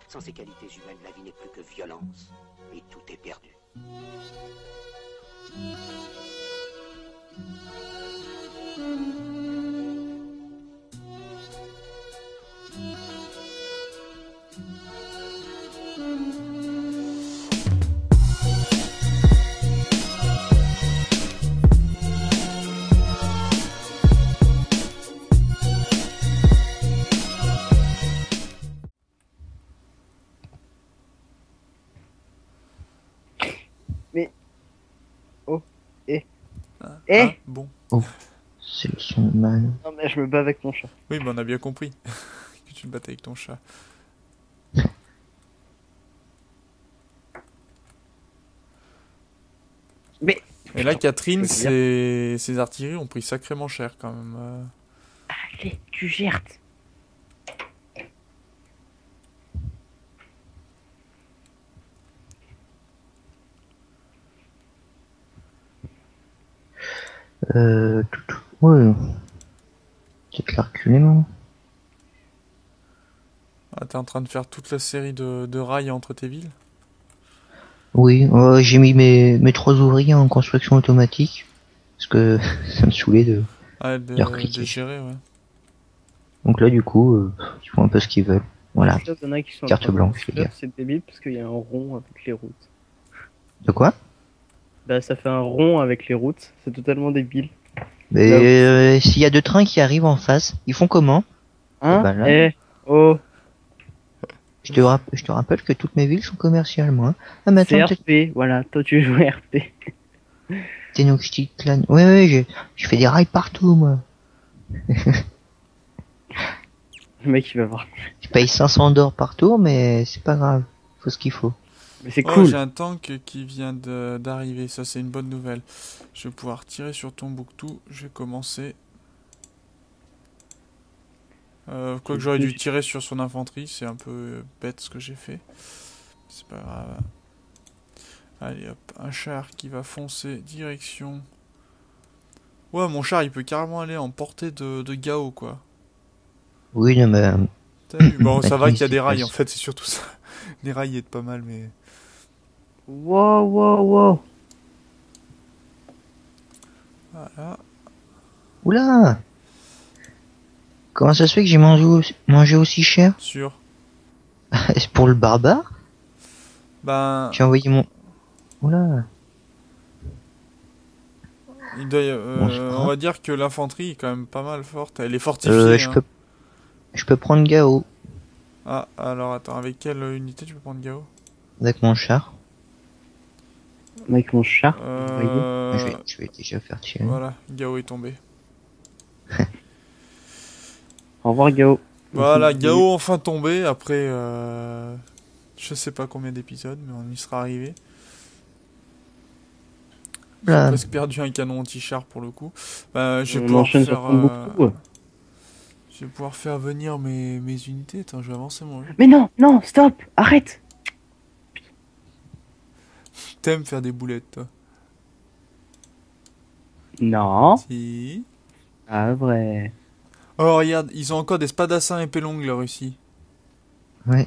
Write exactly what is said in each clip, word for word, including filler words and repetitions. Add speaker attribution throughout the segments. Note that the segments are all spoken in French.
Speaker 1: Sans ces qualités humaines, la vie n'est plus que violence. Et tout est perdu.
Speaker 2: Mais... Oh, eh.
Speaker 3: Ah,
Speaker 2: Eh
Speaker 3: ah, bon.
Speaker 4: Oh, c'est le son de mal.
Speaker 2: Non mais je me bats avec mon chat.
Speaker 3: Oui, mais on a bien compris que tu te battais avec ton chat.
Speaker 2: Mais...
Speaker 3: Et là, Catherine,
Speaker 2: je veux dire.
Speaker 3: ses... ses artilleries ont pris sacrément cher quand même. euh.
Speaker 2: Allez, tu gères.
Speaker 4: Euh... Tout, tout. Ouais. Peut-être la reculer, non?
Speaker 3: Ah, t'es en train de faire toute la série de, de rails entre tes villes?
Speaker 4: Oui, euh, j'ai mis mes, mes trois ouvriers en construction automatique. Parce que ça me saoulait de,
Speaker 3: Ah,
Speaker 4: de
Speaker 3: de,
Speaker 4: recliquer.
Speaker 3: de gérer, ouais.
Speaker 4: Donc là, du coup, euh, ils font un peu ce qu'ils veulent. Voilà.
Speaker 2: Il y en a qui sont en
Speaker 4: Carte
Speaker 2: train de
Speaker 4: blanche,
Speaker 2: faire,
Speaker 4: les gars.
Speaker 2: c'est débile parce qu'il y a un rond avec les routes.
Speaker 4: De quoi?
Speaker 2: Bah ça fait un rond avec les routes, c'est totalement débile.
Speaker 4: Mais
Speaker 2: Là où-
Speaker 4: euh, s'il y a deux trains qui arrivent en face, ils font comment?
Speaker 2: Hein?
Speaker 4: Eh ben là-
Speaker 2: Eh Oh
Speaker 4: Je te, rapp- je te rappelle que toutes mes villes sont commerciales, moi. Ah, mais
Speaker 2: C'est
Speaker 4: attends,
Speaker 2: R P, voilà, toi tu joues R P.
Speaker 4: Tenochtitlan. Ouais, ouais, je, je fais des rails partout, moi.
Speaker 2: Le mec il va voir.
Speaker 4: Je paye cinq cents d'or par tour, mais c'est pas grave. Faut ce qu'il faut.
Speaker 2: Mais c'est
Speaker 3: Oh,
Speaker 2: cool.
Speaker 3: j'ai un tank qui vient de- d'arriver, ça c'est une bonne nouvelle. Je vais pouvoir tirer sur Tombouctou, je vais commencer. Euh, Quoique j'aurais dû tirer sur son infanterie, c'est un peu bête ce que j'ai fait. C'est pas grave. Allez hop, un char qui va foncer direction... Ouais, mon char il peut carrément aller en portée de, de Gao quoi.
Speaker 4: Oui, non, mais...
Speaker 3: T'as vu? Bon, ça
Speaker 4: Attends,
Speaker 3: va qu'il y a
Speaker 4: ici,
Speaker 3: des rails
Speaker 4: passe.
Speaker 3: en fait, c'est surtout ça. Les rails aident pas mal, mais...
Speaker 2: Wow, wow, wow.
Speaker 3: Voilà.
Speaker 4: Oula! Comment ça se fait que j'ai mangé, aussi- mangé aussi cher?
Speaker 3: Sûr.
Speaker 4: Est-ce pour le barbare?
Speaker 3: Ben...
Speaker 4: J'ai envoyé mon... Oula!
Speaker 3: Il doit y- euh,
Speaker 4: Bon, c'est pas
Speaker 3: on
Speaker 4: grave.
Speaker 3: va dire que l'infanterie est quand même pas mal forte. Elle est fortifiée.
Speaker 4: Euh, je
Speaker 3: hein.
Speaker 4: peux... Je peux prendre Gao.
Speaker 3: Ah, alors attends, avec quelle unité tu peux prendre Gao?
Speaker 4: Avec mon char.
Speaker 2: Avec mon chat.
Speaker 3: euh...
Speaker 4: Je, vais, je vais déjà faire tirer.
Speaker 3: Voilà, Gao est tombé.
Speaker 2: Au revoir Gao.
Speaker 3: Voilà, Gao enfin tombé après euh... je sais pas combien d'épisodes, mais on y sera arrivé. J'ai
Speaker 4: Oula.
Speaker 3: presque perdu un canon anti-char pour le coup. Bah, je vais
Speaker 2: On
Speaker 3: pouvoir
Speaker 2: enchaîne
Speaker 3: faire.
Speaker 2: sur Tombouctou.
Speaker 3: euh, Je vais pouvoir faire venir mes, mes unités. Attends, je vais avancer mon jeu.
Speaker 2: Mais non, non, stop, arrête.
Speaker 3: T'aimes faire des boulettes, toi?
Speaker 2: Non.
Speaker 3: Si.
Speaker 2: Ah vrai.
Speaker 3: Oh, regarde, ils ont encore des spadassins épée longue, la Russie.
Speaker 4: Ouais.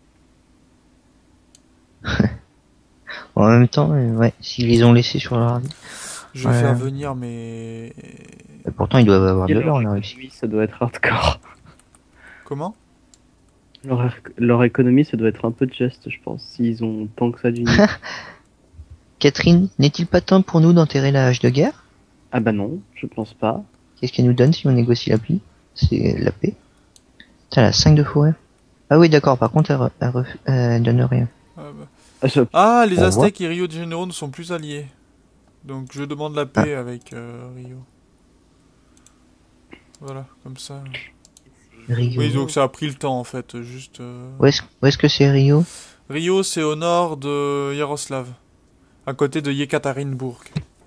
Speaker 4: En même temps, euh, ouais, s'ils les ont laissés sur leur...
Speaker 3: Je vais
Speaker 4: Ouais.
Speaker 3: faire venir mes.
Speaker 4: Et pourtant, ils doivent avoir de
Speaker 2: Et
Speaker 4: l'or,
Speaker 2: leur
Speaker 4: la Russie.
Speaker 2: économie, ça doit être hardcore.
Speaker 3: Comment?
Speaker 2: Leur, leur économie, ça doit être un peu juste, je pense, s'ils ont tant que ça d'unités.
Speaker 4: Catherine, n'est-il pas temps pour nous d'enterrer la hache de guerre?
Speaker 2: Ah bah non, je pense pas.
Speaker 4: Qu'est-ce qu'elle nous donne si on négocie la paix? C'est la paix. Putain, elle a cinq de forêt. Ah oui, d'accord, par contre, elle, re- elle, ref- elle donne rien.
Speaker 3: Ah, bah.
Speaker 2: Ah, ça-
Speaker 3: Ah, les
Speaker 4: On
Speaker 3: Aztèques et Rio de Janeiro ne sont plus alliés. Donc je demande la paix avec euh, Rio. Voilà, comme ça.
Speaker 4: Rio.
Speaker 3: Oui, donc ça a pris le temps en fait, juste. euh,
Speaker 4: Où est-ce où est-ce que c'est Rio?
Speaker 3: Rio, c'est au nord de Yaroslav, à côté de Yekaterinbourg.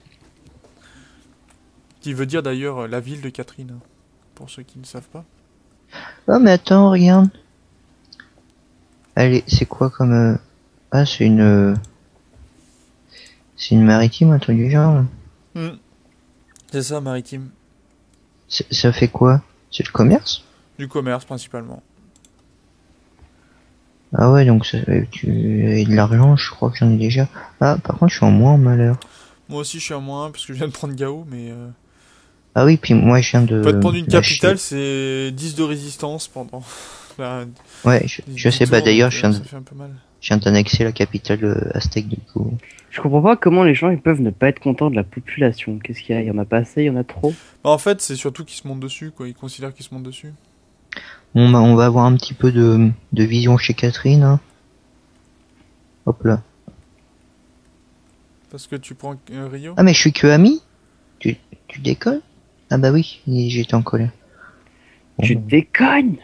Speaker 3: Qui veut dire d'ailleurs euh, la ville de Catherine, hein, pour ceux qui ne savent pas.
Speaker 4: Oh, mais attends, regarde. Allez, c'est quoi comme... euh, Ah, c'est une... euh, C'est une maritime, un truc du genre, là.
Speaker 3: Hmm. C'est ça, maritime.
Speaker 4: C'est- Ça fait quoi? C'est le commerce?
Speaker 3: Du commerce principalement.
Speaker 4: Ah ouais, donc ça, euh, tu et de l'argent, je crois que j'en ai déjà. Ah, par contre, je suis en moins en malheur.
Speaker 3: Moi aussi, je suis à moins un parce que je viens de prendre Gao, mais... Euh...
Speaker 4: Ah oui, puis moi, je viens
Speaker 3: Peut te
Speaker 4: de
Speaker 3: prendre une
Speaker 4: lâcher.
Speaker 3: capitale, c'est dix de résistance pendant... Bah,
Speaker 4: Ouais, je,
Speaker 3: dix
Speaker 4: je
Speaker 3: dix
Speaker 4: sais, bah
Speaker 3: tours,
Speaker 4: d'ailleurs,
Speaker 3: donc
Speaker 4: je
Speaker 3: euh,
Speaker 4: viens de,
Speaker 3: ça fait un peu mal.
Speaker 4: je viens d'annexer la capitale euh, aztèque du coup.
Speaker 2: Je comprends pas comment les gens ils peuvent ne pas être contents de la population. Qu'est-ce qu'il y a? Il y en a pas assez, il y en a trop.
Speaker 3: Bah, en fait, c'est surtout qu'ils se montent dessus, quoi. Ils considèrent qu'ils se montent dessus.
Speaker 4: Bon, bah, on va avoir un petit peu de, de vision chez Catherine, hein. Hop là.
Speaker 3: Parce que tu prends euh, Rio.
Speaker 4: Ah, mais je suis que ami? Tu, tu décolles? Ah bah oui, j'étais en colère. Bon,
Speaker 2: Tu déconnes!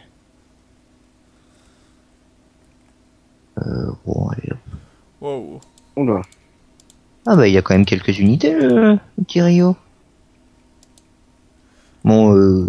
Speaker 4: euh, bon, allez, hop.
Speaker 3: Wow.
Speaker 2: Oula.
Speaker 4: Ah bah il y a quand même quelques unités, le, le petit Rio. Bon, euh...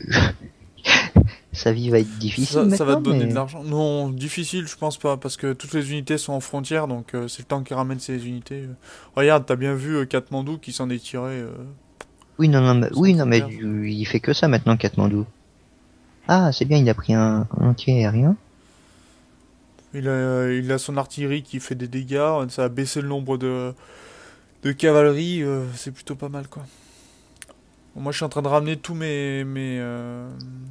Speaker 4: sa vie va être difficile
Speaker 3: Ça,
Speaker 4: maintenant,
Speaker 3: ça va te donner
Speaker 4: mais...
Speaker 3: de l'argent. Non, difficile, je pense pas, parce que toutes les unités sont en frontière, donc euh, c'est le temps qui ramène ces unités. euh. Regarde, t'as bien vu euh, Katmandou qui s'en est tiré. Euh,
Speaker 4: Oui, non, non, mais,
Speaker 3: sans
Speaker 4: oui,
Speaker 3: trop
Speaker 4: non, mais
Speaker 3: perdre.
Speaker 4: du- il fait que ça maintenant, Katmandou. Ah, c'est bien, il a pris un, un entier aérien.
Speaker 3: Il a, il a son artillerie qui fait des dégâts, ça a baissé le nombre de, de cavalerie, euh, c'est plutôt pas mal, quoi. Bon, moi, je suis en train de ramener tous mes mes, euh,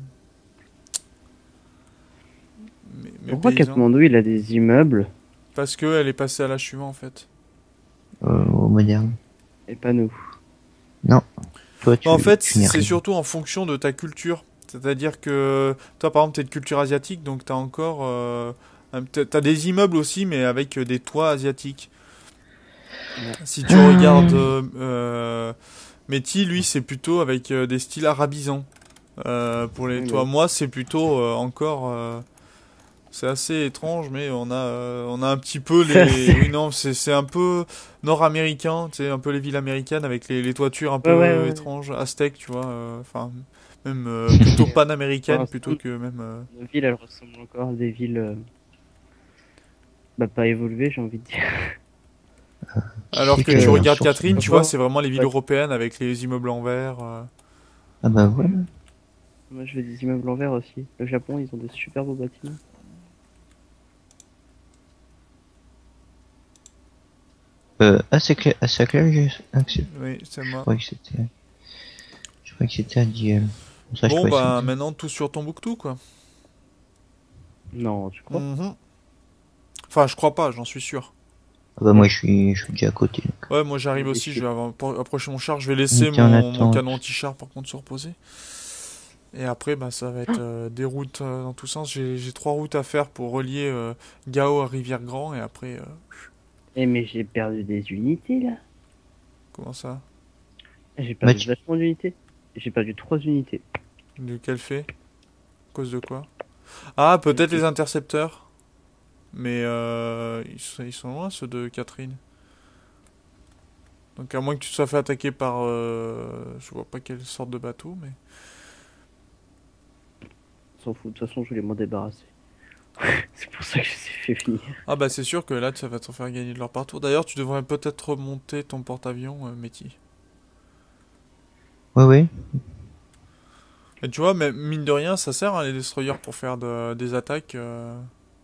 Speaker 3: mes, mes
Speaker 2: Pourquoi
Speaker 3: paysans,
Speaker 2: Katmandou il a des immeubles
Speaker 3: parce que elle est passée à l'âge suivant, en fait.
Speaker 4: Euh, au moderne.
Speaker 2: et pas nous?
Speaker 4: Non. Toi, tu,
Speaker 3: En fait,
Speaker 4: tu n'es
Speaker 3: c'est
Speaker 4: rien.
Speaker 3: surtout en fonction de ta culture. C'est-à-dire que toi, par exemple, t'es de culture asiatique, donc t'as encore... Euh, un- t'as t'as des immeubles aussi, mais avec euh, des toits asiatiques.
Speaker 2: Ouais.
Speaker 3: Si tu regardes... Euh, euh, Métis, lui, c'est plutôt avec euh, des styles arabisants. Euh, pour les
Speaker 2: Ouais,
Speaker 3: toits.
Speaker 2: mais-
Speaker 3: Moi, c'est plutôt euh, encore... euh, c'est assez étrange, mais on a, euh, on a un petit peu
Speaker 2: C'est
Speaker 3: les...
Speaker 2: assez-
Speaker 3: Oui, non, c'est c'est un peu nord-américain, tu sais, un peu les villes américaines avec les, les toitures un
Speaker 2: Ouais, ouais,
Speaker 3: peu
Speaker 2: ouais.
Speaker 3: étranges, aztèques, tu vois. euh, Enfin, même euh, plutôt
Speaker 2: Pour
Speaker 3: panaméricaines
Speaker 2: l'instant,
Speaker 3: plutôt que même... euh,
Speaker 2: nos villes elles ressemblent encore à des villes euh, bah, pas évoluées, j'ai envie de dire.
Speaker 4: Qui
Speaker 3: Alors
Speaker 4: c'est
Speaker 3: que
Speaker 4: qui a
Speaker 3: tu
Speaker 2: Que...
Speaker 4: des
Speaker 3: regardes
Speaker 4: ressources?
Speaker 3: Catherine, tu vois,
Speaker 2: Enfin,
Speaker 3: c'est vraiment les villes
Speaker 2: ouais.
Speaker 3: européennes avec les immeubles en verre. euh.
Speaker 4: Ah bah voilà.
Speaker 2: Moi je veux des immeubles en verre aussi. Le Japon ils ont des super beaux bâtiments.
Speaker 4: Euh, ah c'est clair, ah, c'est clair, j'ai accepté.
Speaker 3: Oui, c'est
Speaker 4: Je
Speaker 3: moi.
Speaker 4: croyais que c'était, je croyais que c'était à Diel. Bon, ça, je
Speaker 3: Bon,
Speaker 4: croyais que
Speaker 3: bah
Speaker 4: c'était.
Speaker 3: maintenant tout sur Tombouctou, quoi.
Speaker 2: Non, tu crois?
Speaker 3: Mhm. Enfin, je crois pas, j'en suis sûr.
Speaker 4: Ah bah moi, je suis, je suis déjà à côté. Donc.
Speaker 3: Ouais, moi j'arrive
Speaker 2: Et
Speaker 3: aussi,
Speaker 2: je-
Speaker 3: je vais avoir- pour- approcher mon char, je vais
Speaker 4: On
Speaker 3: laisser
Speaker 4: était en
Speaker 3: mon, mon
Speaker 4: attente.
Speaker 3: canon anti-char par contre se reposer. Et après, bah, ça va être euh, des routes euh, dans tous sens. J'ai j'ai trois routes à faire pour relier euh, Gao à Rivière-Grand et après, euh,
Speaker 2: Eh mais j'ai perdu des unités là.
Speaker 3: comment ça?
Speaker 2: J'ai
Speaker 4: Bah,
Speaker 2: perdu
Speaker 4: tu-
Speaker 2: vachement d'unités. J'ai perdu trois unités.
Speaker 3: De quel fait? À cause de quoi? Ah, peut-être les intercepteurs. Mais euh, ils, sont, ils sont loin ceux de Catherine. Donc à moins que tu te sois fait attaquer par... euh, je vois pas quelle sorte de bateau, mais...
Speaker 2: On s'en fout, de toute façon je voulais m'en débarrasser. C'est pour ça que je les ai fait finir.
Speaker 3: Ah bah c'est sûr que là ça va te faire gagner de leur partout. D'ailleurs tu devrais peut-être remonter ton porte-avions, euh, Métis.
Speaker 4: Ouais, ouais.
Speaker 3: Et tu vois, mais mine de rien, ça sert hein, les destroyers pour faire de- des attaques. euh.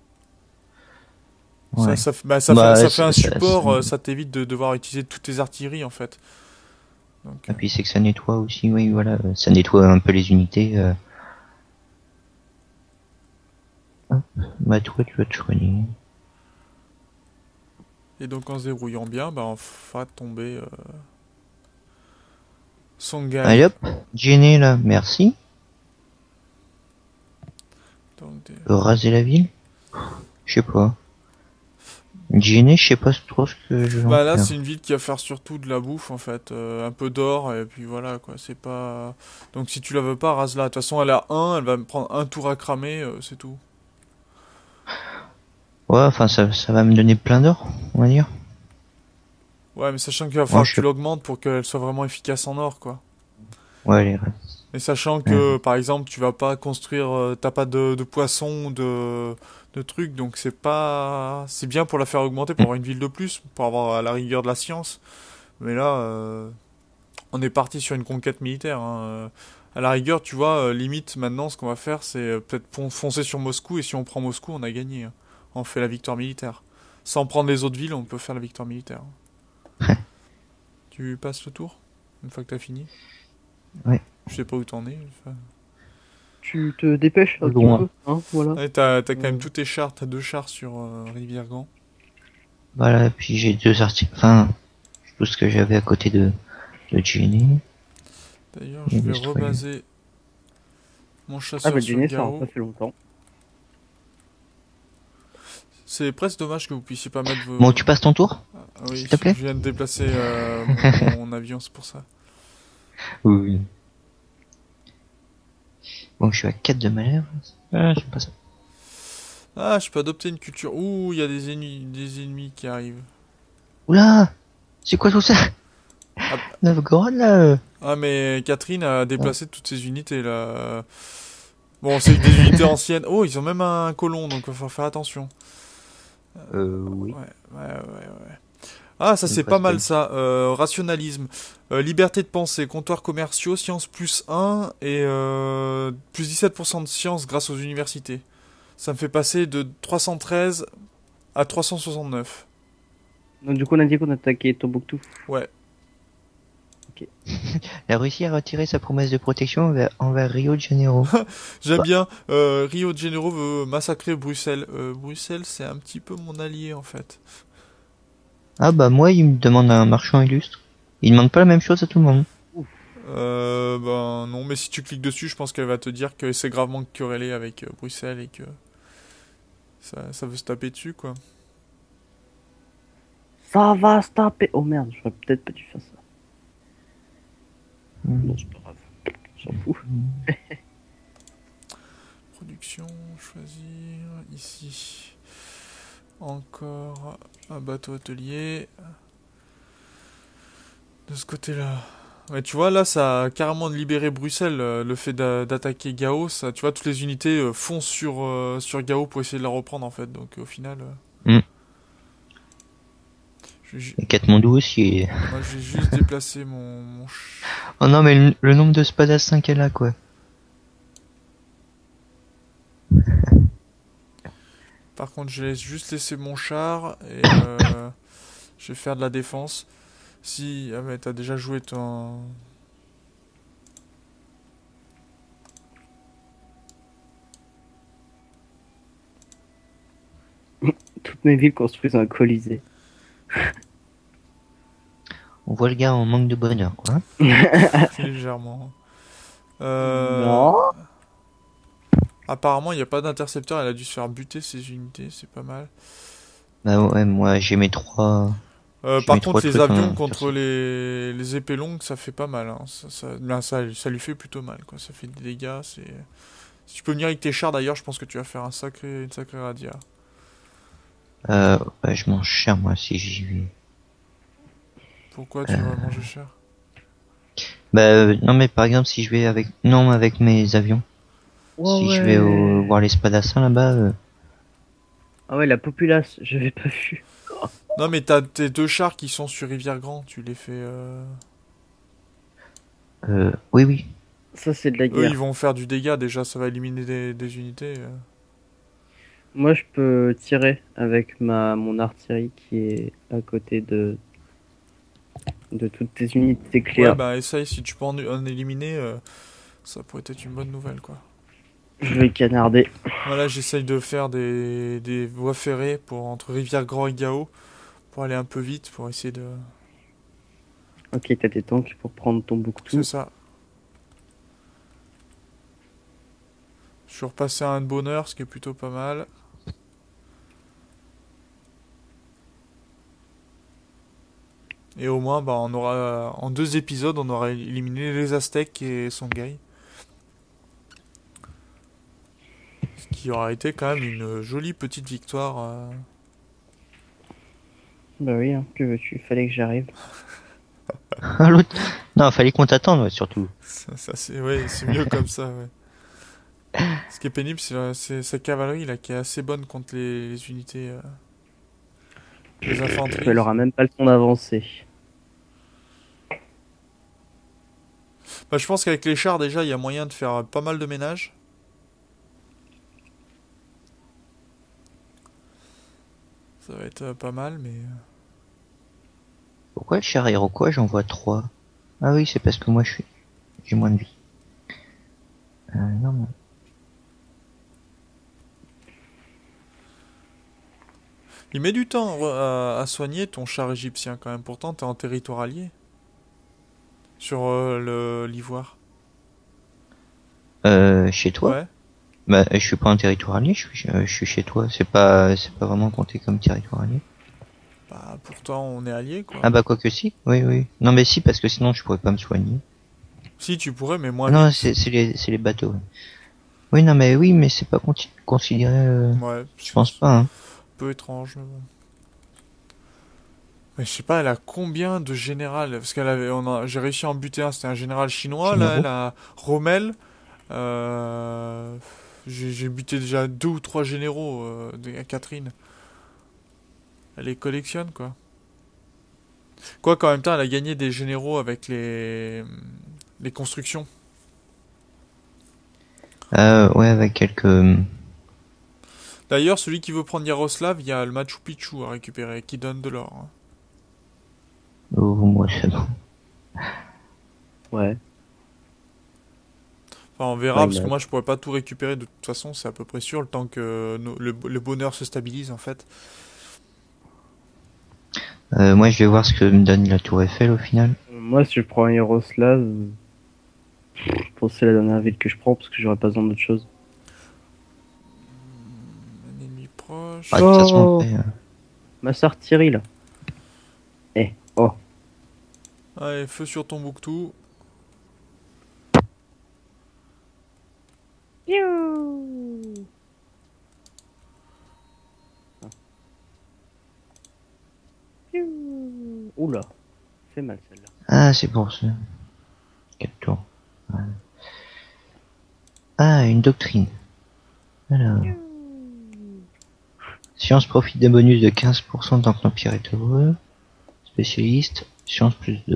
Speaker 3: Ça,
Speaker 4: Ouais.
Speaker 3: ça, f- bah, ça,
Speaker 4: Bah,
Speaker 3: fait, ça
Speaker 4: ça-
Speaker 3: fait un
Speaker 4: ça-
Speaker 3: support,
Speaker 4: ça-
Speaker 3: euh, ça t'évite de devoir utiliser toutes tes artilleries en fait. Donc,
Speaker 4: Et
Speaker 3: euh,
Speaker 4: puis c'est que ça nettoie aussi, oui, voilà. euh, Ça nettoie un peu les unités. Euh... Hop. Bah toi, tu vas te soigner.
Speaker 3: et donc en se débrouillant bien, bah, on fera tomber euh, Songhai.
Speaker 4: Allez hop, Jenny là, merci.
Speaker 3: Donc, des-
Speaker 4: Euh, raser la ville. Je sais pas. Jenny, je sais pas trop ce que je vais
Speaker 3: Bah
Speaker 4: en
Speaker 3: là
Speaker 4: faire.
Speaker 3: c'est une ville qui va faire surtout de la bouffe en fait, euh, un peu d'or et puis voilà quoi, c'est pas... Donc si tu la veux pas, rase-la. De toute façon elle a un, elle va me prendre un tour à cramer, euh, c'est tout.
Speaker 4: Ouais, enfin ça, ça va me donner plein d'or, on va dire.
Speaker 3: Ouais mais sachant qu'il va
Speaker 4: Moi,
Speaker 3: falloir
Speaker 4: je
Speaker 3: que tu
Speaker 4: sais-
Speaker 3: l'augmentes pour qu'elle soit vraiment efficace en or quoi.
Speaker 4: Ouais, allez,
Speaker 3: Et sachant que par exemple tu vas pas construire, euh, t'as pas de, de poissons, de, de trucs, donc c'est pas... C'est bien pour la faire augmenter, pour avoir une ville de plus, pour avoir à la rigueur de la science. Mais là, euh, on est parti sur une conquête militaire. Hein. Euh, À la rigueur, tu vois, euh, limite maintenant, ce qu'on va faire, c'est euh, peut-être fon- foncer sur Moscou, et si on prend Moscou, on a gagné. Hein. on fait la victoire militaire. Sans prendre les autres villes, on peut faire la victoire militaire. Tu passes le tour une fois que t'as fini?
Speaker 4: Ouais.
Speaker 3: Je sais pas où t'en es. Enfin...
Speaker 2: Tu te dépêches un petit
Speaker 4: Loin.
Speaker 2: peu, hein, voilà.
Speaker 3: Ouais, t'as t'as quand même
Speaker 2: Ouais.
Speaker 3: tous tes chars, t'as deux chars sur euh, Rivière-Grand.
Speaker 4: Voilà, puis j'ai deux articles, enfin, tout ce que j'avais à côté de, de Jenny.
Speaker 3: D'ailleurs, je
Speaker 4: Et
Speaker 3: vais
Speaker 4: destroyer.
Speaker 3: rebaser mon
Speaker 2: Ah
Speaker 3: chasseur
Speaker 2: bah
Speaker 3: sur
Speaker 2: Jenny, ça aura
Speaker 3: Gao.
Speaker 2: pas fait longtemps.
Speaker 3: C'est presque dommage que vous puissiez pas mettre vos...
Speaker 4: Bon, tu passes ton tour?
Speaker 3: Ah oui,
Speaker 4: s'il te plaît.
Speaker 3: je viens de déplacer euh, mon, mon avion, c'est pour ça.
Speaker 4: Oui. Bon, je suis à quatre de malheur. Ah, c'est pas ça.
Speaker 3: Ah, je peux adopter une culture. Ouh, il y a des ennemis, des ennemis qui arrivent.
Speaker 4: Oula! C'est quoi tout ça?
Speaker 3: Ah,
Speaker 4: Novgorod, là? euh
Speaker 3: ah, mais Catherine a déplacé toutes ses unités là. Bon, c'est des unités anciennes. Oh, ils ont même un colon, donc il faut faire attention.
Speaker 4: Euh, oui.
Speaker 3: Ouais, ouais, ouais, ouais. Ah, ça
Speaker 4: Le
Speaker 3: c'est pas mal
Speaker 4: presque.
Speaker 3: ça. Euh, rationalisme, euh, liberté de pensée, comptoirs commerciaux, sciences plus un et euh, plus dix-sept pour cent de sciences grâce aux universités. Ça me fait passer de trois cent treize à trois cent soixante-neuf.
Speaker 2: Donc du coup, on a dit qu'on attaquait Tombouctou.
Speaker 3: Ouais.
Speaker 4: La Russie a retiré sa promesse de protection envers, envers Rio de Janeiro.
Speaker 3: J'aime
Speaker 4: Bah.
Speaker 3: bien. Euh, Rio de Janeiro veut massacrer Bruxelles. Euh, Bruxelles, c'est un petit peu mon allié en fait.
Speaker 4: Ah bah moi, il me demande un marchand illustre. Il demande pas la même chose à tout le monde.
Speaker 3: Euh, ben non, mais si tu cliques dessus, je pense qu'elle va te dire que c'est gravement querellé avec euh, Bruxelles et que ça, ça veut se taper dessus quoi.
Speaker 2: Ça va se taper. Oh merde, j'aurais peut-être pas dû faire ça.
Speaker 4: Hmm.
Speaker 2: Bon, c'est pas grave. On s'en fout.
Speaker 3: Production, choisir, ici. Encore un bateau atelier. De ce côté-là. Ouais, tu vois, là, ça a carrément libéré Bruxelles, euh, le fait d'a- d'attaquer Gao. Ça, tu vois, toutes les unités euh, foncent sur, euh, sur Gao pour essayer de la reprendre, en fait. Donc, au final... euh,
Speaker 4: Mm.
Speaker 3: je vais ju-
Speaker 4: Et Katmandou aussi.
Speaker 3: moi, j'ai juste déplacé mon... mon ch-
Speaker 4: Oh non, mais le, le nombre de spadassins qu'elle a, quoi.
Speaker 3: Par contre, je laisse juste laisser mon char et euh, je vais faire de la défense. Si... Ah mais t'as déjà joué ton...
Speaker 2: Toutes mes villes construisent un colisée.
Speaker 4: On voit le gars en manque de bonheur, quoi.
Speaker 3: légèrement. Euh...
Speaker 2: Non.
Speaker 3: Apparemment, il n'y a pas d'intercepteur, elle a dû se faire buter ses unités, c'est pas mal.
Speaker 4: Bah ouais, moi j'ai mes trois...
Speaker 3: Euh,
Speaker 4: J'ai
Speaker 3: par
Speaker 4: mis
Speaker 3: contre,
Speaker 4: trois
Speaker 3: les
Speaker 4: trucs
Speaker 3: avions
Speaker 4: en
Speaker 3: contre
Speaker 4: intercept.
Speaker 3: les... les épées longues, ça fait pas mal. Hein. Ça, ça... Là, ça, ça lui fait plutôt mal, quoi. Ça fait des dégâts. C'est... Si tu peux venir avec tes chars, d'ailleurs, je pense que tu vas faire un sacré... une sacrée radia.
Speaker 4: Euh, ouais, je mange cher, moi, si j'y vais.
Speaker 3: Pourquoi tu vas manger cher?
Speaker 4: Bah, euh, non, mais par exemple, si je vais avec... Non, avec mes avions.
Speaker 2: Oh,
Speaker 4: si
Speaker 2: ouais.
Speaker 4: je vais au... voir les spadassins, là-bas... euh,
Speaker 2: Ah ouais, la populace, j'avais pas vu.
Speaker 3: Non, mais t'as tes deux chars qui sont sur Rivière-Grand, tu les fais... Euh...
Speaker 4: Euh, oui, oui.
Speaker 2: Ça, c'est de la
Speaker 3: Eux,
Speaker 2: guerre.
Speaker 3: ils vont faire du dégât, déjà, ça va éliminer des, des unités. euh.
Speaker 2: Moi, je peux tirer avec ma mon artillerie qui est à côté de de toutes tes unités
Speaker 3: Ouais,
Speaker 2: claires.
Speaker 3: bah, essaye, si tu peux en, en éliminer, euh, ça pourrait être une bonne nouvelle, quoi.
Speaker 2: Je vais canarder.
Speaker 3: Voilà, j'essaye de faire des, des voies ferrées pour, entre Rivière-Grand et Gao, pour aller un peu vite, pour essayer de...
Speaker 2: Ok, t'as des tanks pour prendre ton bouctou.
Speaker 3: C'est ça. Je suis repassé à un de bonheur, ce qui est plutôt pas mal. Et au moins, bah, on aura, en deux épisodes, on aura éliminé les Aztèques et Songhai. Ce qui aura été quand même une jolie petite victoire. euh.
Speaker 2: Bah oui, hein, que veux-tu, fallait que j'arrive.
Speaker 4: Ah, l'autre... Non, fallait qu'on t'attende, ouais, surtout.
Speaker 3: Ça, ça, c'est ouais, c'est mieux comme ça, ouais. Ce qui est pénible, c'est la- c'est sa cavalerie là, qui est assez bonne contre les, les unités, euh, les infanteries.
Speaker 2: Elle aura même pas le temps d'avancer.
Speaker 3: Bah, je pense qu'avec les chars, déjà, il y a moyen de faire pas mal de ménage. Ça va être euh, pas mal, mais...
Speaker 4: Pourquoi le char Iroquois j'en vois trois? Ah oui, c'est parce que moi je suis, j'ai moins de vie. Euh, non, non.
Speaker 3: Il met du temps à, à soigner ton char égyptien quand même. Pourtant, t'es en territoire allié. Sur euh, le l'ivoire.
Speaker 4: Euh, chez toi?
Speaker 3: Ouais.
Speaker 4: Bah, je suis pas en territoire allié, je suis, euh, je suis chez toi. C'est pas, c'est pas vraiment compté comme territoire allié.
Speaker 3: Bah, pourtant, on est alliés, quoi.
Speaker 4: Ah bah, quoi que si. Oui, oui. Non, mais si, parce que sinon je pourrais pas me soigner.
Speaker 3: Si, tu pourrais, mais moins
Speaker 4: Ah non,
Speaker 3: vite.
Speaker 4: c'est, c'est les, c'est les bateaux. Ouais. Oui, non, mais oui, mais c'est pas conti- considéré, euh,
Speaker 3: Ouais,
Speaker 4: je
Speaker 3: c'est
Speaker 4: pense pas, hein.
Speaker 3: un peu étrange, mais bon. Mais je sais pas, elle a combien de général? Parce qu'elle avait, on a, j'ai réussi à en buter un, c'était un général chinois, là,
Speaker 4: Généraux.
Speaker 3: elle a Rommel. Euh, j'ai j'ai buté déjà deux ou trois généraux euh, de à Catherine. Elle les collectionne, quoi. Quoi qu'en même temps, elle a gagné des généraux avec les, les constructions.
Speaker 4: Euh, ouais, avec quelques, euh,
Speaker 3: D'ailleurs, celui qui veut prendre Yaroslav, il y a le Machu Picchu à récupérer, qui donne de l'or, hein.
Speaker 4: oh, moi c'est bon.
Speaker 2: Ouais,
Speaker 3: Enfin, on verra,
Speaker 2: why
Speaker 3: parce que
Speaker 2: not.
Speaker 3: moi je pourrais pas tout récupérer de toute façon, c'est à peu près sûr, le temps que no- le, le bonheur se stabilise en fait.
Speaker 4: Euh, moi je vais voir ce que me donne la tour Eiffel au final.
Speaker 2: Moi, si je prends un Yaroslav, euh, je pense que c'est la dernière ville que je prends parce que j'aurais pas besoin d'autre chose.
Speaker 3: Un ennemi proche.
Speaker 4: Ah, de toute façon,
Speaker 2: Oh,
Speaker 4: après, euh,
Speaker 2: ma sœur Thierry là. Eh, oh.
Speaker 3: Allez, feu sur Tombouctou.
Speaker 2: Piou. Piou. Oula, fait mal celle-là.
Speaker 4: ah, c'est pour ça. Quatre tours. Ouais. Ah, une doctrine. Alors, science profite d'un bonus de quinze pour cent tant que l'Empire est heureux. Spécialiste, science plus deux.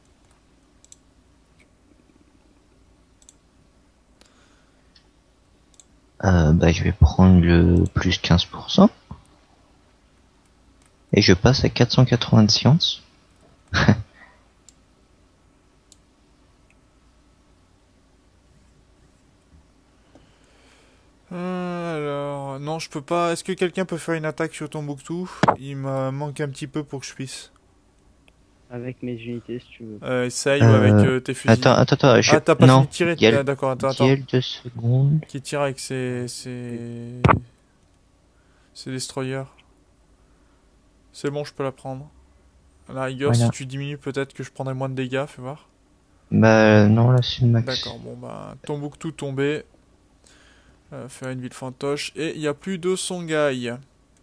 Speaker 4: Euh, bah, je vais prendre le plus quinze pour cent. Et je passe à quatre cent quatre-vingts de science.
Speaker 3: Euh, alors, non, je peux pas. Est-ce que quelqu'un peut faire une attaque sur Tombouctou? Il me manque un petit peu pour que je puisse.
Speaker 2: Avec mes unités si tu veux.
Speaker 3: Euh, essaye ou avec
Speaker 4: Euh,
Speaker 3: euh, tes fusils.
Speaker 4: attends, attends, attends, je...
Speaker 3: Ah, t'as pas fini
Speaker 4: non.
Speaker 3: de tirer?
Speaker 4: Diel,
Speaker 3: Ah, d'accord, attends, attends.
Speaker 4: Diel, deux secondes.
Speaker 3: Qui tire avec ses, ses... ses destroyers. C'est bon, je peux la prendre. À la rigueur,
Speaker 4: Voilà.
Speaker 3: si tu diminues, peut-être que je prendrai moins de dégâts, fais voir.
Speaker 4: Bah, non, là, c'est le max.
Speaker 3: D'accord, bon bah, Tombouctou tombé. Euh, faire une ville fantoche. Et il n'y a plus de Songhai.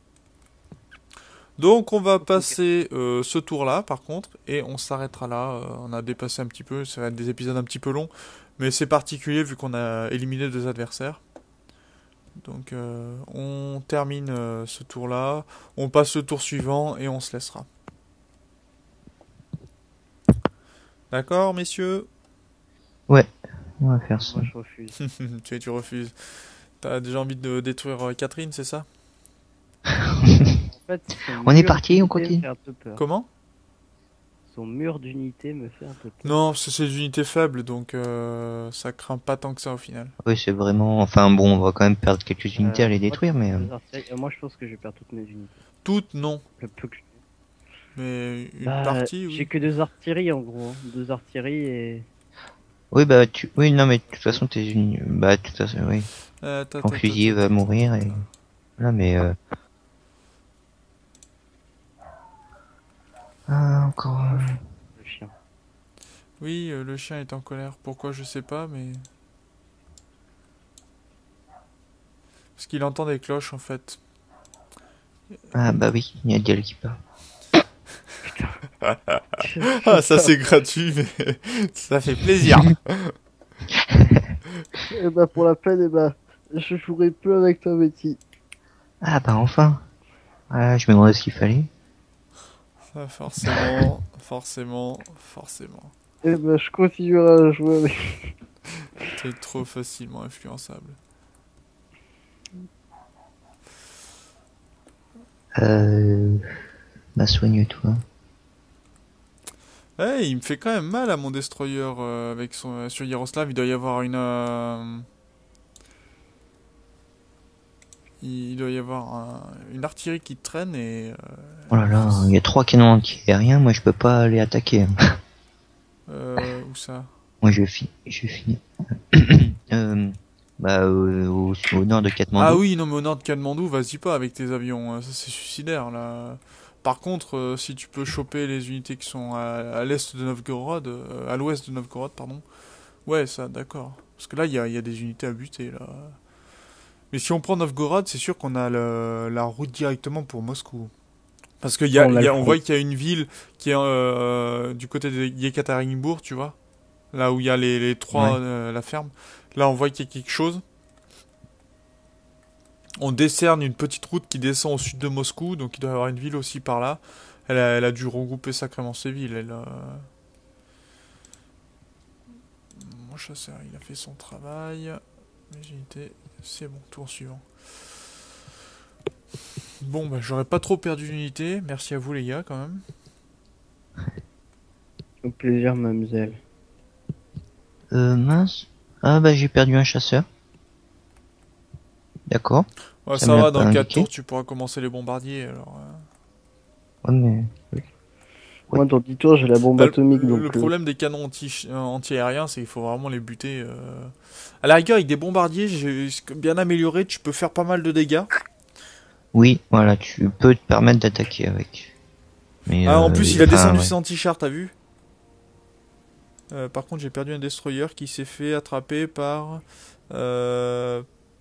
Speaker 3: Donc on va passer euh, ce tour-là, par contre, et on s'arrêtera là. Euh, on a dépassé un petit peu, ça va être des épisodes un petit peu longs, mais c'est particulier vu qu'on a éliminé deux adversaires. Donc euh, on termine euh, ce tour-là, on passe le tour suivant et on se laissera. D'accord, messieurs?
Speaker 4: Ouais, on va faire ça.
Speaker 2: Moi je refuse.
Speaker 3: tu, tu refuses. T'as déjà envie de détruire euh, Catherine, c'est ça?
Speaker 2: En fait, son
Speaker 4: On est
Speaker 2: mur
Speaker 4: parti, on
Speaker 2: d'unité
Speaker 4: continue.
Speaker 2: me fait un peu peur.
Speaker 3: Comment?
Speaker 2: Son mur d'unité me fait un peu peur.
Speaker 3: Non, c'est c'est des unités faibles, donc euh, ça craint pas tant que ça au final.
Speaker 4: Oui, c'est vraiment... Enfin, bon, on va quand même perdre quelques unités
Speaker 2: Euh,
Speaker 4: à les
Speaker 2: moi,
Speaker 4: détruire, mais... euh,
Speaker 2: deux artilleries- euh, moi je pense que je vais perdre toutes mes unités.
Speaker 3: Toutes, non.
Speaker 2: Le peu que je-
Speaker 3: Mais une
Speaker 2: Bah,
Speaker 3: partie,
Speaker 2: j'ai
Speaker 3: oui.
Speaker 2: que deux artilleries en gros. hein. Deux artilleries et.
Speaker 4: Oui, bah, tu... Oui, non, mais de toute façon, t'es une... Bah, de toute façon, oui.
Speaker 3: Euh, ta,
Speaker 4: Ton
Speaker 3: ta, ta,
Speaker 4: fusil
Speaker 3: ta,
Speaker 4: va
Speaker 3: ta, ta,
Speaker 4: mourir
Speaker 3: ta,
Speaker 4: et...
Speaker 3: ta.
Speaker 4: Là, mais... Euh... Ah, encore... euh,
Speaker 2: Le chien.
Speaker 3: Oui, euh, le chien est en colère. Pourquoi, je sais pas, mais... Parce qu'il entend des cloches, en fait.
Speaker 4: Ah, bah oui, il y a Diel qui parle.
Speaker 3: Ah, ça c'est gratuit, mais ça fait plaisir.
Speaker 2: Et bah pour la peine, et bah je jouerai peu avec toi, Betty.
Speaker 4: Ah, bah enfin. Ah, je me demandais ce qu'il fallait.
Speaker 3: Ça, forcément, forcément, forcément.
Speaker 2: Et bah je continuerai à jouer avec.
Speaker 3: T'es trop facilement influençable.
Speaker 4: Euh... Bah soigne-toi.
Speaker 3: Eh, il me fait quand même mal à mon destroyer euh, avec son euh, sur Yaroslav. Il doit y avoir une. euh, il doit y avoir un- une artillerie qui traîne et. euh,
Speaker 4: Oh là là, il y a trois canons anti-aériens, moi je peux pas les attaquer.
Speaker 3: euh, où ça?
Speaker 4: Moi je finis. Je finis. euh, bah euh, au, au nord de Katmandou.
Speaker 3: Ah oui, non, mais au nord de Katmandou, vas-y pas avec tes avions. hein, Ça, c'est suicidaire là. Par contre, euh, si tu peux choper les unités qui sont à, à l'est de Novgorod, euh, à l'ouest de Novgorod, pardon. Ouais, ça, d'accord. Parce que là, il y a, il y a des unités à buter là. Mais si on prend Novgorod, c'est sûr qu'on a le- la route directement pour Moscou. Parce qu'il y a,
Speaker 2: On a
Speaker 3: il y
Speaker 2: le
Speaker 3: a- on
Speaker 2: front.
Speaker 3: voit qu'il y a une ville qui est euh, du côté de Yekaterinbourg, tu vois. Là où il y a les, les trois,
Speaker 4: Ouais.
Speaker 3: euh, la ferme. Là, on voit qu'il y a quelque chose. On décerne une petite route qui descend au sud de Moscou, donc il doit y avoir une ville aussi par là. Elle a, elle a dû regrouper sacrément ces villes. Elle a... Mon chasseur, il a fait son travail. Les unités, c'est bon, tour suivant. Bon, bah, j'aurais pas trop perdu d'unité. Merci à vous, les gars, quand même.
Speaker 2: Au plaisir, mademoiselle.
Speaker 4: Euh, mince. Ah bah j'ai perdu un chasseur. D'accord.
Speaker 3: Ouais,
Speaker 4: Ça
Speaker 3: ça
Speaker 4: me l'a
Speaker 3: va,
Speaker 4: pas
Speaker 3: dans quatre
Speaker 4: indiqué.
Speaker 3: tours, tu pourras commencer les bombardiers. Alors, euh.
Speaker 4: Ouais mais...
Speaker 2: Moi, dans dix tours, j'ai la bombe
Speaker 3: Bah, le,
Speaker 2: atomique,
Speaker 3: le-
Speaker 2: donc...
Speaker 3: le
Speaker 2: euh,
Speaker 3: problème des canons anti, euh, anti-aériens, c'est qu'il faut vraiment les buter. euh. À la rigueur, avec des bombardiers, j'ai bien amélioré, tu peux faire pas mal de dégâts.
Speaker 4: Oui, voilà, tu peux te permettre d'attaquer avec. Mais
Speaker 3: Ah, en
Speaker 4: euh,
Speaker 3: plus, il a
Speaker 4: enfin,
Speaker 3: descendu
Speaker 4: ouais.
Speaker 3: ses anti-chars, t'as vu? Euh, par contre, j'ai perdu un destroyer qui s'est fait attraper par. Euh...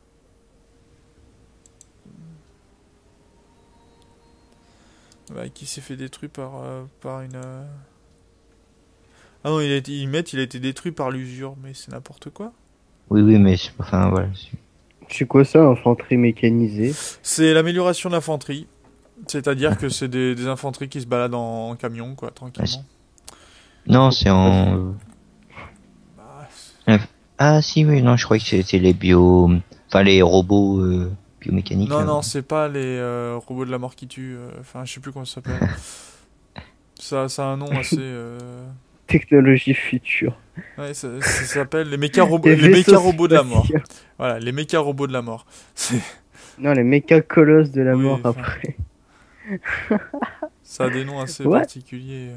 Speaker 3: ouais, qui s'est fait détruit par, euh, par une. euh, Ah non, il a été, il met, il a été détruit par l'usure, mais c'est n'importe quoi.
Speaker 4: Oui, oui, mais c'est- enfin voilà. c'est-
Speaker 2: C'est quoi ça, infanterie mécanisée?
Speaker 3: C'est l'amélioration de l'infanterie. C'est-à-dire que c'est des, des infanteries qui se baladent en, en camion, quoi, tranquillement.
Speaker 4: Non, c'est en.
Speaker 3: Bah,
Speaker 4: Ah si, oui, non, je croyais que c'était les bio, enfin les robots euh, biomécaniques.
Speaker 3: non,
Speaker 4: là.
Speaker 3: non, c'est pas les euh, robots de la mort qui tuent. euh, Enfin, je sais plus comment ça s'appelle. ça, ça a un nom assez. euh,
Speaker 2: Technologie future.
Speaker 3: Ouais, ça, ça s'appelle les méca robots,
Speaker 2: Des
Speaker 3: les méca
Speaker 2: vaisseaux
Speaker 3: robots de la mort.
Speaker 2: spatiaux.
Speaker 3: Voilà, les méca robots de la mort. C'est-
Speaker 2: Non, les méca colosses de la
Speaker 3: Oui,
Speaker 2: mort
Speaker 3: enfin.
Speaker 2: après.
Speaker 3: Ça a des noms assez
Speaker 2: Ouais.
Speaker 3: particuliers.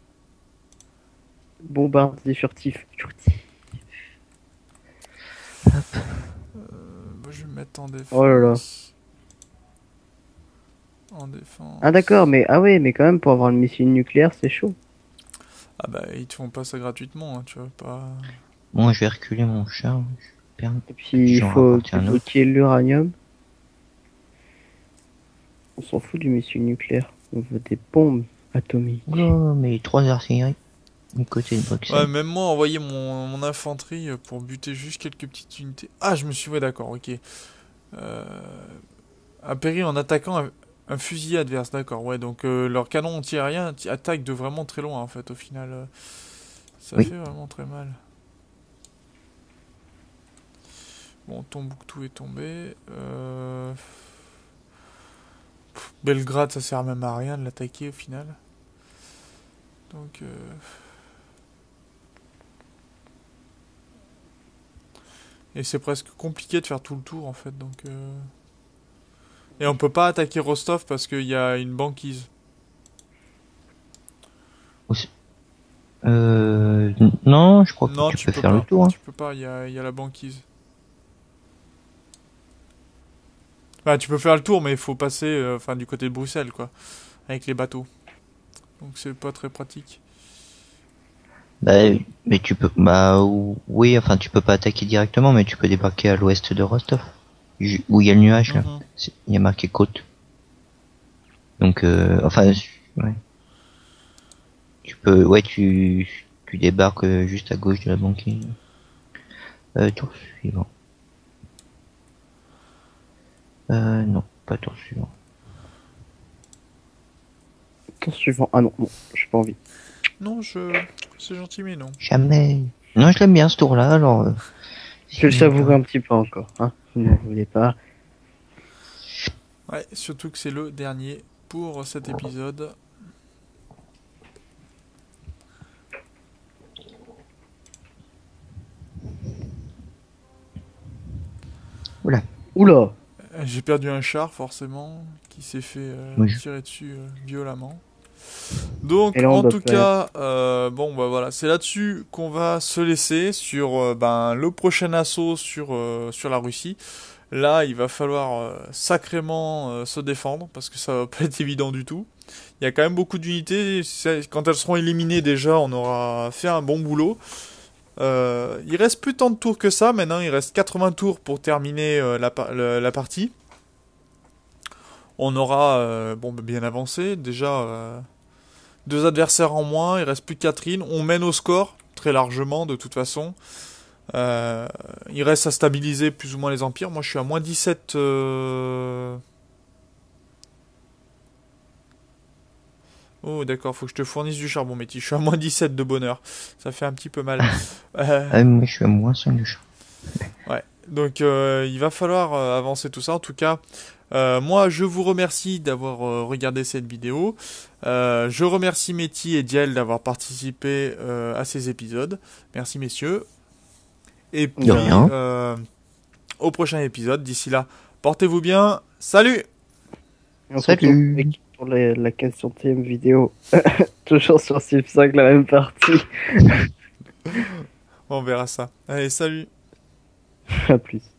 Speaker 2: Bombardier furtif. Furtif.
Speaker 3: Euh, bah, je vais me mettre en défense.
Speaker 2: Oh là là.
Speaker 3: En défense.
Speaker 2: Ah d'accord, mais ah ouais, mais quand même pour avoir le missile nucléaire, c'est chaud.
Speaker 3: Ah bah ils te font pas ça gratuitement, hein, tu vois pas.
Speaker 4: Bon, je vais reculer mon char. Je perds.
Speaker 2: Et puis il
Speaker 4: J'en
Speaker 2: faut
Speaker 4: rapporte un autre.
Speaker 2: débloquer l'uranium. On s'en fout du missile nucléaire. On veut des bombes atomiques.
Speaker 4: Oh, mais trois artilleries du côté de Bruxelles.
Speaker 3: Ouais, même moi envoyer mon, mon infanterie pour buter juste quelques petites unités. Ah, je me suis ouais d'accord, ok. Euh... Appérir en attaquant un, un fusilier adverse, d'accord. Ouais, donc euh, leur canon anti-aérien t- attaque de vraiment très loin en fait au final. euh, Ça
Speaker 4: Oui.
Speaker 3: fait vraiment très mal. Bon, Tombouctou est tombé. Euh... pff, Belgrade, ça sert même à rien de l'attaquer au final. Donc. Euh... Et c'est presque compliqué de faire tout le tour en fait, donc. Euh... Et on peut pas attaquer Rostov parce qu'il y a une banquise.
Speaker 4: Euh, non, je crois
Speaker 3: Non,
Speaker 4: que tu,
Speaker 3: tu
Speaker 4: peux
Speaker 3: peux
Speaker 4: faire
Speaker 3: pas.
Speaker 4: le tour. Hein.
Speaker 3: Tu peux pas, il y a, il y a la banquise. Bah, tu peux faire le tour, mais il faut passer euh, enfin, du côté de Bruxelles, quoi. Avec les bateaux. Donc c'est pas très pratique.
Speaker 4: Bah, mais tu peux, bah, ou- oui, enfin, tu peux pas attaquer directement, mais tu peux débarquer à l'ouest de Rostov, Ju- où il y a le nuage là.
Speaker 3: Mhm.
Speaker 4: C'est- Il y a marqué côte. Donc, euh, enfin, ouais. Tu peux, ouais, tu, tu débarques euh, juste à gauche de la banquise. Euh, tour suivant. Euh, non, pas tour suivant.
Speaker 2: Tour suivant. Ah non, non, j'ai pas envie.
Speaker 3: Non, je... c'est gentil, mais non.
Speaker 4: Jamais. Non, je l'aime bien ce tour-là, alors. euh,
Speaker 2: Je vais le savourer un petit peu encore. Hein. Vous n'en voulez pas.
Speaker 3: Ouais, surtout que c'est le dernier. pour cet épisode.
Speaker 4: Oula.
Speaker 2: Oula.
Speaker 3: J'ai perdu un char, forcément, qui s'est fait euh,
Speaker 4: Oui.
Speaker 3: tirer dessus euh, violemment. Donc,
Speaker 2: Et là, on
Speaker 3: en
Speaker 2: doit
Speaker 3: tout
Speaker 2: faire-
Speaker 3: cas, euh, bon, bah voilà, c'est là-dessus qu'on va se laisser sur euh, ben, le prochain assaut sur, euh, sur la Russie. Là, il va falloir euh, sacrément euh, se défendre, parce que ça va pas être évident du tout. Il y a quand même beaucoup d'unités. C'est- Quand elles seront éliminées, déjà, on aura fait un bon boulot. Euh, il reste plus tant de tours que ça maintenant, il reste quatre-vingts tours pour terminer euh, la, pa- le- la partie. On aura euh, bon, bah, bien avancé, déjà euh, deux adversaires en moins, il reste plus que Catherine, on mène au score très largement de toute façon. Euh, il reste à stabiliser plus ou moins les empires, moi je suis à moins dix-sept... Euh... Oh d'accord, faut que je te fournisse du charbon Métis, je suis à moins dix-sept de bonheur, ça fait un petit peu mal. Euh...
Speaker 4: Ah, moi, je suis à moins cinq du chat.
Speaker 3: Ouais, donc euh, il va falloir euh, avancer tout ça. En tout cas, euh, moi je vous remercie d'avoir euh, regardé cette vidéo. Euh, je remercie Métis et Diel d'avoir participé euh, à ces épisodes. Merci messieurs. Et puis
Speaker 4: De rien.
Speaker 3: euh, au prochain épisode. D'ici là, portez-vous bien. Salut!
Speaker 2: Et on se
Speaker 4: Salut.
Speaker 2: retrouve avec- pour la, la quinzième vidéo. Toujours sur Civ cinq, la même partie.
Speaker 3: On verra ça. Allez, salut!
Speaker 2: À plus.